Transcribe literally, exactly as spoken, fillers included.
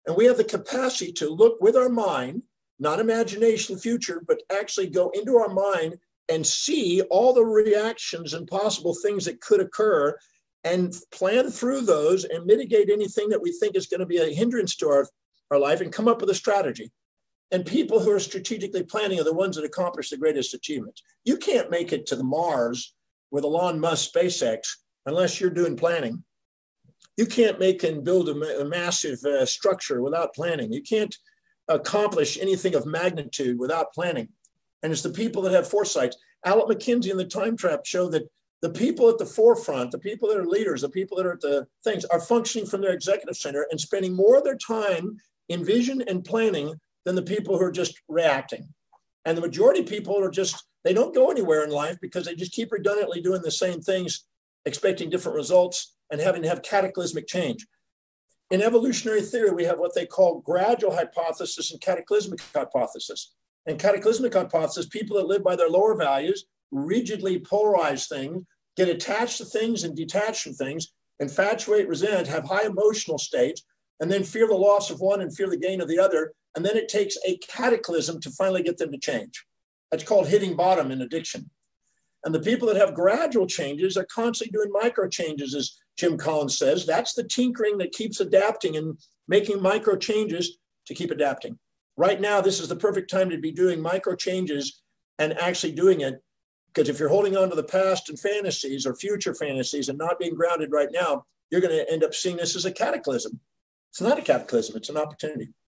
And we have the capacity to look with our mind, not imagination future, but actually go into our mind and see all the reactions and possible things that could occur and plan through those and mitigate anything that we think is going to be a hindrance to our, our life and come up with a strategy. And people who are strategically planning are the ones that accomplish the greatest achievements. You can't make it to the Mars with Elon Musk SpaceX unless you're doing planning. You can't make and build a, ma- a massive uh, structure without planning. You can't accomplish anything of magnitude without planning. And it's the people that have foresight. Alec McKinsey and the Time Trap show that the people at the forefront, the people that are leaders, the people that are at the things are functioning from their executive center and spending more of their time in vision and planning than the people who are just reacting. And the majority of people are just, they don't go anywhere in life because they just keep redundantly doing the same things, expecting different results and having to have cataclysmic change. In evolutionary theory, we have what they call gradual hypothesis and cataclysmic hypothesis. And cataclysmic hypothesis, people that live by their lower values, rigidly polarize things, get attached to things and detached from things, infatuate, resent, have high emotional states, and then fear the loss of one and fear the gain of the other. And then it takes a cataclysm to finally get them to change. That's called hitting bottom in addiction. And the people that have gradual changes are constantly doing micro changes, as Jim Collins says. That's the tinkering that keeps adapting and making micro changes to keep adapting. Right now, this is the perfect time to be doing micro changes and actually doing it. Because if you're holding on to the past and fantasies or future fantasies and not being grounded right now, you're going to end up seeing this as a cataclysm. It's not a cataclysm, it's an opportunity.